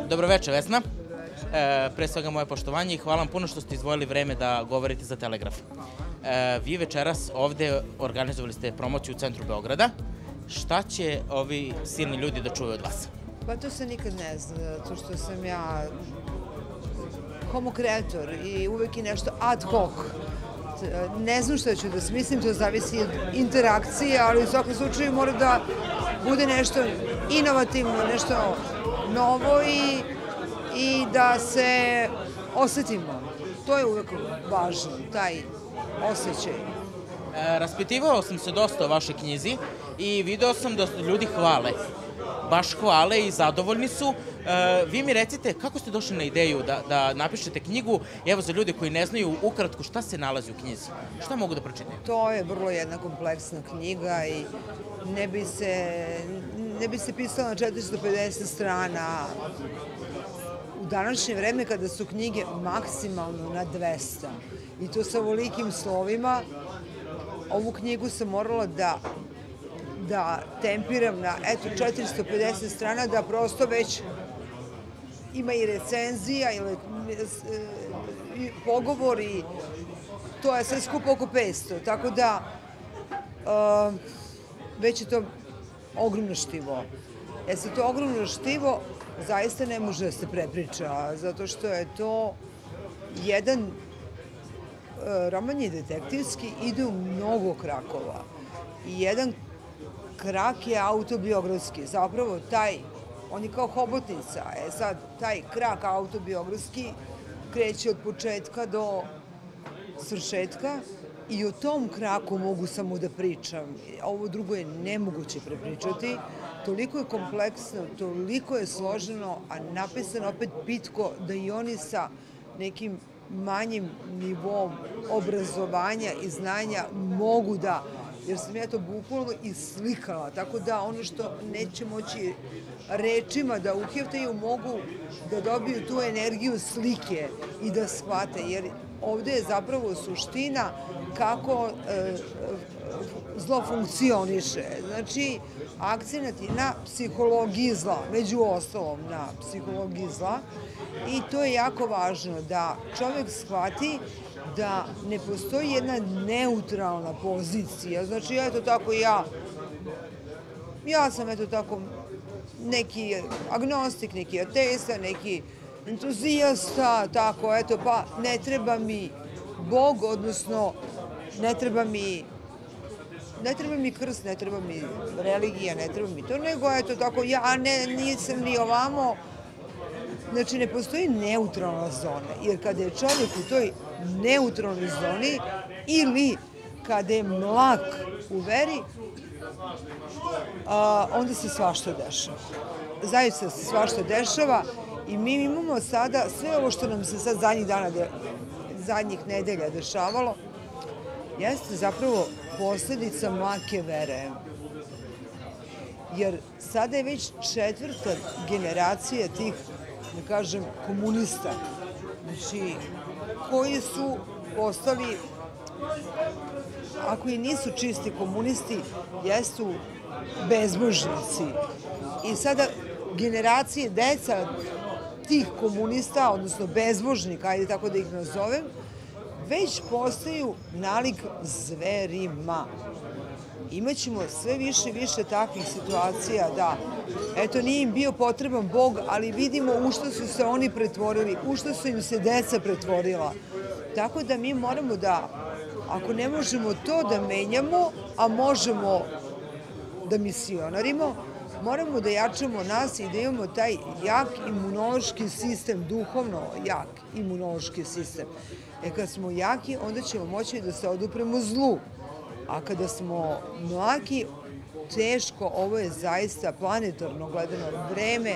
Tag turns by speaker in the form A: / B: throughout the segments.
A: Dobroveče, Vesna. Pre svega moje poštovanje i hvala vam puno što ste izdvojili vreme da govorite za Telegraf. Vi večeras ovde organizovali ste promociju u centru Beograda. Šta će ovi silni ljudi da čuju od vas?
B: Pa to se nikad ne zna, zato što sam ja homo kreator i uvek je nešto ad hoc. Ne znam šta ću da smislim, to zavisi od interakcije, ali u svakom slučaju mora da bude nešto inovativno, nešto novo i da se osetimo. To je uvek važno, taj osjećaj.
A: Raspitivao sam se dosta o vašoj knjizi i video sam da ljudi hvale. Baš hvale i zadovoljni su. Vi mi recite kako ste došli na ideju da napišete knjigu, evo za ljude koji ne znaju ukratko šta se nalazi u knjizi, šta mogu da pročitaju?
B: To je vrlo jedna kompleksna knjiga i ne bi se pisala na 450 strana u današnje vreme kada su knjige maksimalno na 200 i to sa ovolikim slovima. Ovu knjigu sam morala da tempiram na 450 strana, da prosto već ima i recenzija i pogovori, to je sve skupo oko 500, tako da već je to ogromno štivo. Sad to ogromno štivo zaista ne može da se prepriča, zato što je to jedan roman je detektivski, ide u mnogo krakova i jedan krak je autobiografski, zapravo on je kao hobotnica, sad taj krak autobiografski kreće od početka do svršetka i o tom kraku mogu samo da pričam. Ovo drugo je nemoguće prepričati, toliko je kompleksno, toliko je složeno, a napisano opet pitko da i oni sa nekim manjim nivom obrazovanja i znanja mogu da, jer sam ja to bukvalno i slikala, tako da ono što neće moći rečima da uheftaju mogu da dobiju tu energiju slike i da shvate, jer ovde je zapravo suština kako zlo funkcioniše. Znači, akcenat je na psihologiji zla, među ostalom na psihologiji zla, i to je jako važno da čovek shvati da ne postoji jedna neutralna pozicija. Znači, eto tako ja sam eto tako neki agnostik, neki ateista, neki entuzijasta, tako, eto, pa ne treba mi Bog, odnosno ne treba mi krst, ne treba mi religija, ne treba mi to, nego eto tako, ja nisam ni ovamo. Znači, ne postoji neutralna zona, jer kada je čovjek u toj neutralnoj zoni ili kada je mlak u veri, onda se svašta dešava. Zaista se svašta dešava i mi imamo sada sve ovo što nam se sad zadnjih nedelja dešavalo, jeste zapravo posledica mlake vere. Jer sada je već 4. generacija tih, da kažem, komunista, znači, koji su postali, ako i nisu čisti komunisti, jesu bezbožnici. I sada generacije deca tih komunista, odnosno bezbožnika, ajde tako da ih nazovem, već postaju nalik zverima. Imaćemo sve više i više takvih situacija da, eto, nije im bio potreban Bog, ali vidimo u što su se oni pretvorili, u što su im se deca pretvorila. Tako da mi moramo da, ako ne možemo to da menjamo, a možemo da misionarimo, moramo da jačamo nas i da imamo taj jak imunološki sistem, duhovno jak imunološki sistem. Kad smo jaki, onda ćemo moći da se odupremo zlu. A kada smo mlaki, teško, ovo je zaista planetarno gledano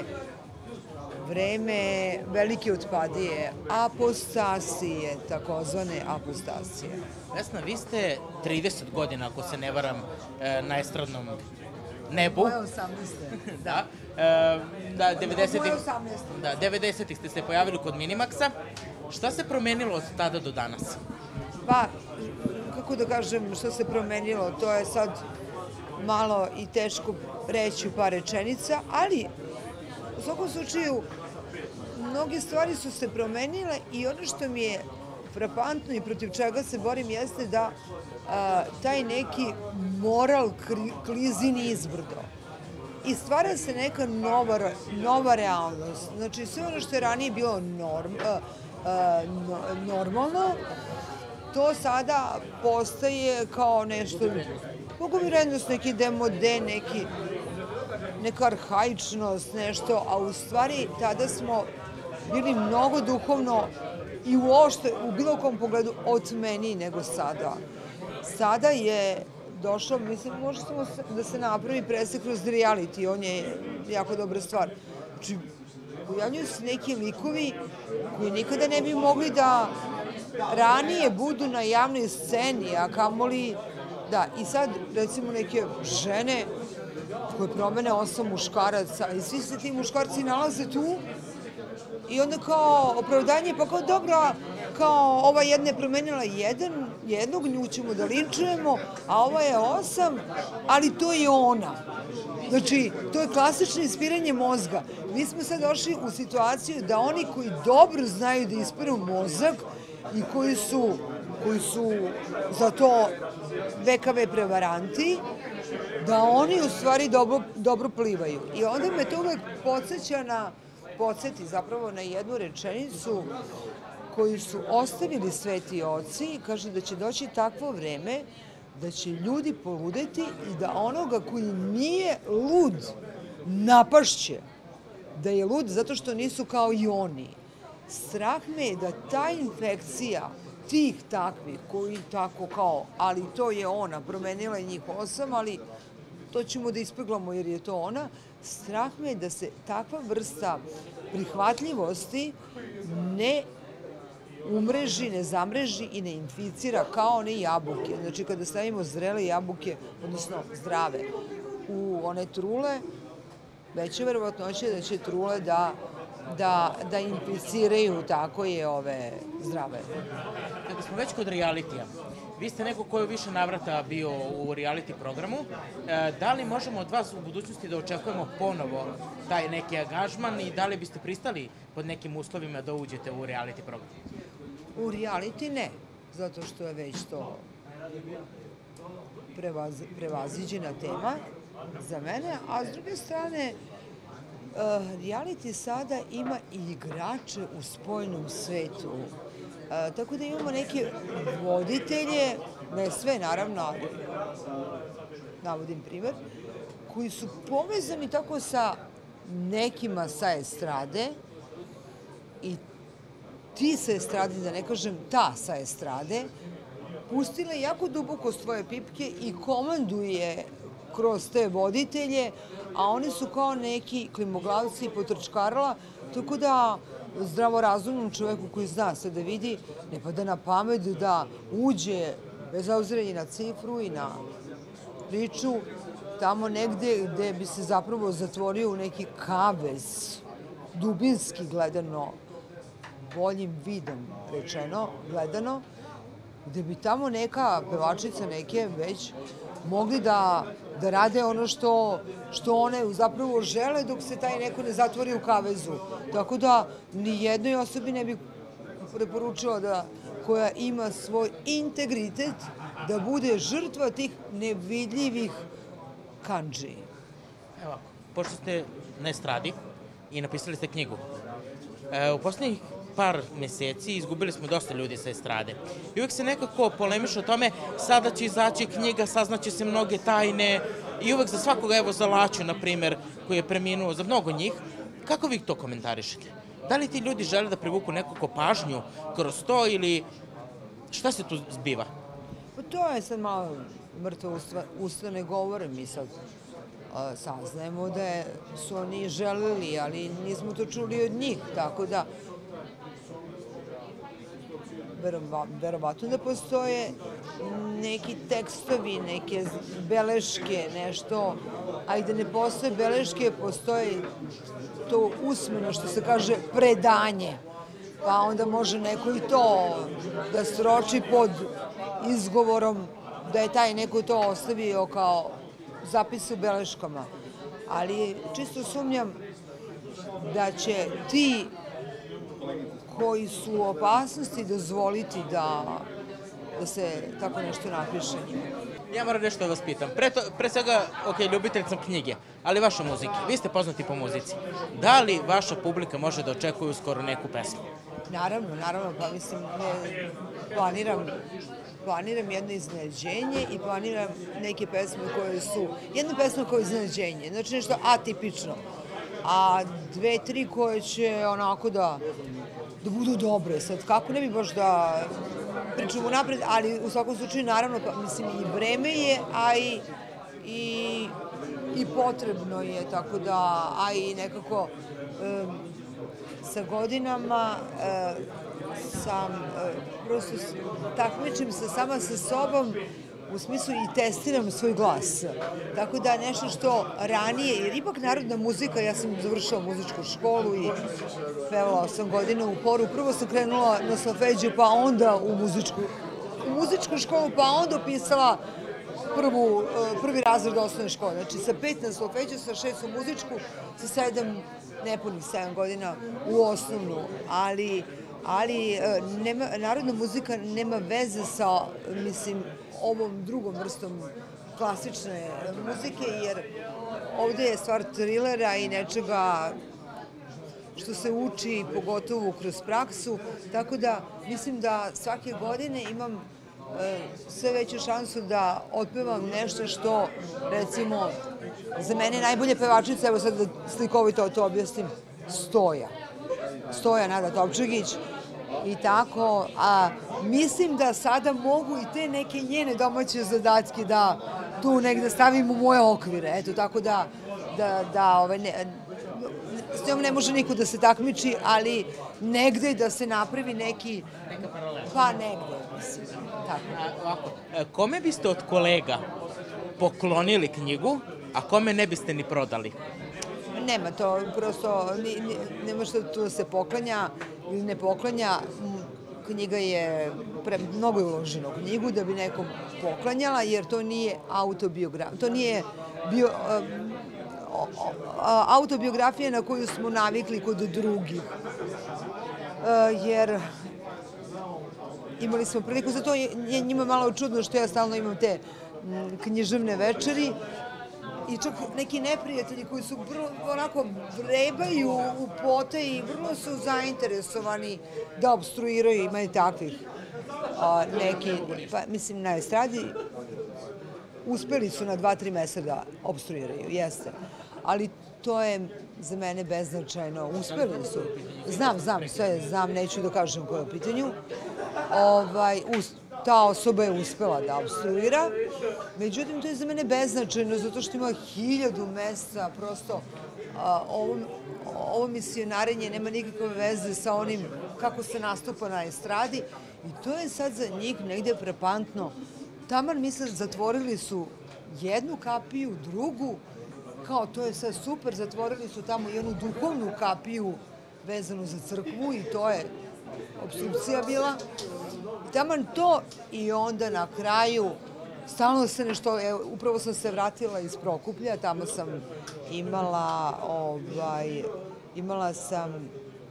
B: vreme velike otpadije, apostasije, takozvane apostasije.
A: Vesna, vi ste 30 godina, ako se ne varam, na estradnom nebu.
B: Moje 18.
A: Da.
B: Moje 18.
A: Da, 90-ih ste se pojavili kod Minimaxa. Šta se promenilo od tada do danas?
B: Pa, kako da kažem, što se promenilo, to je sad malo i teško reći u par rečenica, ali u svakom slučaju mnoge stvari su se promenile i ono što mi je frapantno i protiv čega se borim jeste da taj neki moral klizi nizbrdo. I stvara se neka nova realnost. Znači, sve ono što je ranije bilo normalno, to sada postaje kao nešto, mogu mi rednost, neki demode, neka arhaičnost, nešto, a u stvari tada smo bili mnogo duhovno i uopšte, u bilo kom pogledu, otmeniji nego sada. Sada je došlo, mislim, može samo da se napravi presek kroz reality, on je jako dobra stvar. Znači, pojavljuju se neki likovi koji nikada ne bi mogli da ranije budu na javnoj sceni, a kamoli, da, i sad, recimo, neke žene koje promene 8 muškaraca i svi se ti muškarci nalaze tu i onda kao opravdanje, pa kao dobro, kao ova jedna je promenila jednog, nju ćemo da linčujemo, a ova je 8, ali to je ona. Znači, to je klasično ispiranje mozga. Mi smo sad došli u situaciju da oni koji dobro znaju da ispiru mozak i koji su za to VKV prevaranti, da oni u stvari dobro plivaju. I onda me to uvek podsjeti zapravo na jednu rečenicu koju su ostavili sveti oci i kaže da će doći takvo vreme da će ljudi poludeti i da onoga koji nije lud napašće da je lud zato što nisu kao i oni. Strah me je da ta infekcija tih takvih koji tako kao, ali to je ona, promenila je njih 8, ali to ćemo da ispeglamo jer je to ona, strah me je da se takva vrsta prihvatljivosti ne umreži, ne zamreži i ne inficira kao one jabuke. Znači, kada stavimo zrele jabuke, odnosno zdrave, u one trule, veća verovatnoća je da će trule da inficiraju tako je ove zdrave.
A: Kada smo već kod realitija, vi ste neko ko je više navrata bio u reality programu. Da li možemo od vas u budućnosti da očekujemo ponovo taj neki angažman i da li biste pristali pod nekim uslovima da uđete u reality program?
B: U reality ne, zato što je već to prevaziđena tema za mene, a s druge strane, reality sada ima i igrače u spoljnom svetu. Tako da imamo neke voditelje, ne sve naravno, ali navodim primer, koji su povezani tako sa nekima sa estrade i ti sa estrade, da ne kažem ta sa estrade, pustila jako duboko svoje pipke i komanduje kroz te voditelje, a oni su kao neki klimoglavci i potrčkarala, tako da zdravorazumnom čoveku koji zna sve da vidi, ne pada na pamet da uđe, bez obzira i na cifru i na priču, tamo negde gde bi se zapravo zatvorio u neki kavez, dubinski gledano, boljim vidom rečeno, gledano, gde bi tamo neka pevačica neke već mogli da rade ono što one zapravo žele dok se taj neko ne zatvori u kavezu. Tako da ni jednoj osobi ne bih preporučila koja ima svoj integritet da bude žrtva tih nevidljivih kandži.
A: Evo, pošto ste na estradi i napisali ste knjigu, u poslednjih par meseci izgubili smo dosta ljudi sa estrade. I uvek se nekako polemiše o tome, sada će izaći knjiga, saznaće se mnoge tajne i uvek za svakoga, evo za Laću, na primer, koji je preminuo, za mnogo njih. Kako vi to komentarišete? Da li ti ljudi žele da privuku nekako pažnju kroz to ili šta se tu zbiva?
B: Pa to je sad malo mrtvo usta ne govore. Mi sad saznajemo da su oni želeli, ali nismo to čuli od njih, tako da verovatno da postoje neki tekstovi, neke beleške, nešto, a i da ne postoje beleške, postoje to usmeno, što se kaže, predanje. Pa onda može neko i to da sroči pod izgovorom da je taj neko to ostavio kao zapis u beleškama. Ali čisto sumnjam da će ti koji su u opasnosti dozvoliti da se tako nešto napiše njima.
A: Ja moram nešto da vas pitam. Pre svega, ok, ljubitelj sam knjige, ali vaša muzika. Vi ste poznati po muzici. Da li vaša publika može da očekuje uskoro neku pesmu?
B: Naravno, pa mislim, planiram jedno iznenađenje i planiram neke pesme koje su, jedna pesma koja je iznenađenje, znači nešto atipično, a 2-3 koje će onako da budu dobre. Sad, kako ne bi baš da pričamo napred, ali u svakom slučaju, naravno, pa, mislim, i vreme je, a i potrebno je, tako da, a i nekako sa godinama prosto takmičim se sama sa sobom, u smislu i testiram svoj glas. Tako da nešto što ranije, jer ipak narodna muzika, ja sam završila muzičku školu i pevala 8 godina u horu. Prvo sam krenula na solfeđu, pa onda u muzičku školu, pa onda upisala prvi razred osnovne škole. Znači sa 5 na solfeđu, sa 6 u muzičku, sa 7, nepunih 7 godina u osnovnu. Ali narodna muzika nema veze sa, mislim, ovom drugom vrstom klasične muzike, jer ovde je stvar trilera i nečega što se uči, pogotovo kroz praksu, tako da mislim da svake godine imam sve veću šansu da otpevam nešto što, recimo, za mene najbolje pevačica, evo sad da slikovito to objasnim, Stoja Nada Topčagić i tako, a mislim da sada mogu i te neke njene domaće zadatke da tu negde stavim u moje okvire, eto, tako da s njom ne može niko da se takmiči, ali negde da se napravi neka paralela. Pa negde, mislim, tako.
A: Ovako, kome biste od kolega poklonili knjigu, a kome ne biste ni prodali?
B: Nema to, prosto, nema što tu da se poklanja ili ne poklanja. Knjiga je, mnogo je uloženo u knjigu da bi nekom poklanjala, jer to nije autobiografija, to nije autobiografija na koju smo navikli kod drugih. Jer imali smo priliku, zato je njima malo čudno što ja stalno imam te književne večeri, i čak neki neprijatelji koji su onako vrebaju u pote i vrlo su zainteresovani da obstruiraju, ima i takvih neki, pa mislim na estradi, uspeli su na 2-3 meseca da obstruiraju, jeste. Ali to je za mene beznačajno, uspeli su. Znam, neću da kažem koje je u pitanju. Ta osoba je uspela da obstruira, međutim to je za mene beznačajno zato što ima 1000 mesta, prosto ovo misionarenje nema nikakve veze sa onim kako se nastupa na estradi i to je sad za njih negde frapantno. Taman misle, zatvorili su jednu kapiju, drugu, kao to je sad super, zatvorili su tamo i onu duhovnu kapiju vezanu za crkvu i to je opstrukcija bila. Taman to i onda na kraju stalno se nešto, upravo sam se vratila iz Prokuplja, tamo sam imala sam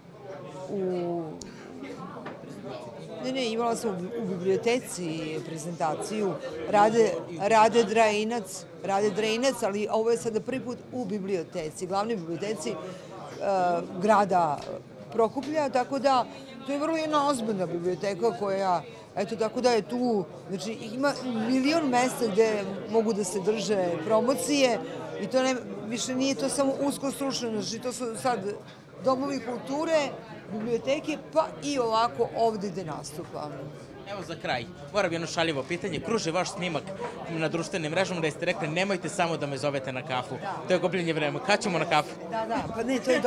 B: u biblioteci prezentaciju Rade Drejinac, ali ovo je sada prvi put u biblioteci, glavnoj biblioteci grada Prokuplja, tako da to je vrlo jedna ozbiljna biblioteka koja, eto, tako da je tu, znači ima 1.000.000 mesta gde mogu da se drže promocije i to više nije to samo usko stručno, znači to su sad domovi kulture, biblioteke, pa i ovako ovde gde nastupam.
A: Evo za kraj, moram jedno šaljivo pitanje. Kruži vaš snimak na društvenim mrežama da ste rekli nemojte samo da me zovete na kafu. To je gubljenje vremena. Kad ćemo na kafu?
B: Da, pa ne, to je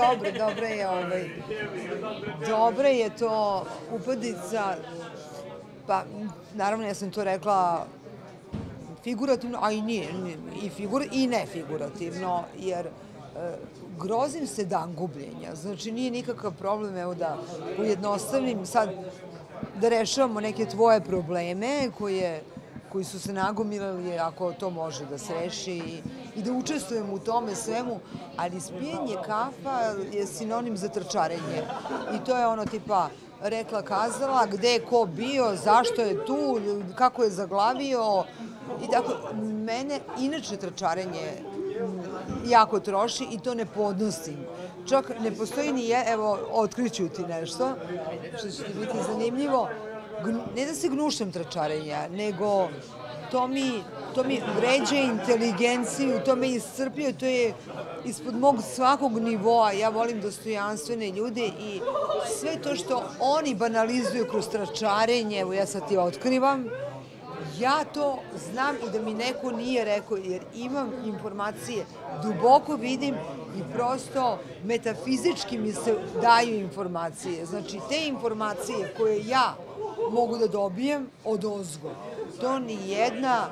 B: dobro je to upadica, pa naravno ja sam to rekla figurativno, a i nije, i ne figurativno, jer grozim se dan gubljenja, znači nije nikakav problem, evo da ujednostavnim sad da rešavamo neke tvoje probleme koji su se nagomilali, ako to može da se reši i da učestvujem u tome svemu, ali ispijenje kafa je sinonim za trčarenje. I to je ono tipa rekla, kazala, gde je ko bio, zašto je tu, kako je zaglavio. I tako, mene inače trčarenje jako troši i to ne podnosim. Čak ne postoji ni evo, otkriću ti nešto, što će ti biti zanimljivo. Ne da se gnušam trčarenja, nego to mi vređa inteligenciju, to me iscrpljuje, to je ispod mog svakog nivoa. Ja volim dostojanstvene ljude i sve to što oni banalizuju kroz trčarenje, evo ja sad ti otkrivam, ja to znam i da mi neko nije rekao, jer imam informacije, duboko vidim i prosto metafizički mi se daju informacije. Znači, te informacije koje ja mogu da dobijem od ozgo, to ni jedna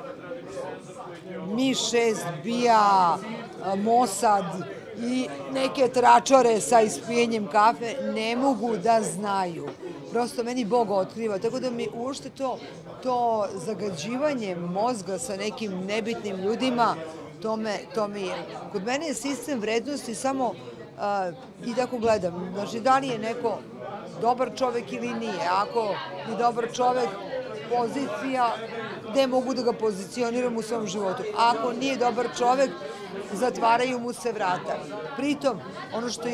B: Mi-6, BIA, Mossad i neke tračare sa ispijenjem kafe ne mogu da znaju. Prosto meni Bog otkriva, tako da mi uopšte to zagađivanje mozga sa nekim nebitnim ljudima, to mi je. Kod mene je sistem vrednosti samo, i tako gledam, znači da li je neko dobar čovek ili nije. Ako je dobar čovek, pozicija, gde mogu da ga pozicioniram u svom životu. Ako nije dobar čovek, zatvaraju mu se vrata. Pritom, ono što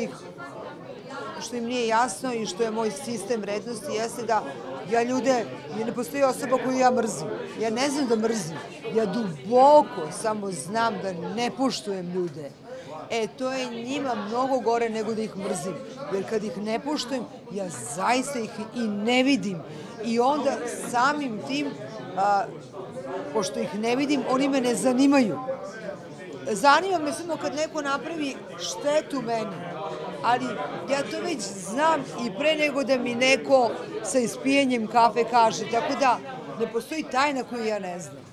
B: im nije jasno i što je moj sistem vrednosti jeste da ja ljude, ne postoji osoba koju ja mrzim. Ja ne znam da mrzim. Ja duboko samo znam da ne poštujem ljude. To je njima mnogo gore nego da ih mrzim. Jer kad ih ne poštujem, ja zaista ih i ne vidim. I onda samim tim, pošto ih ne vidim, oni me ne zanimaju. Zanima me samo kad neko napravi štetu meni, ali ja to već znam i pre nego da mi neko sa ispijenjem kafe kaže, tako da ne postoji tajna koju ja ne znam.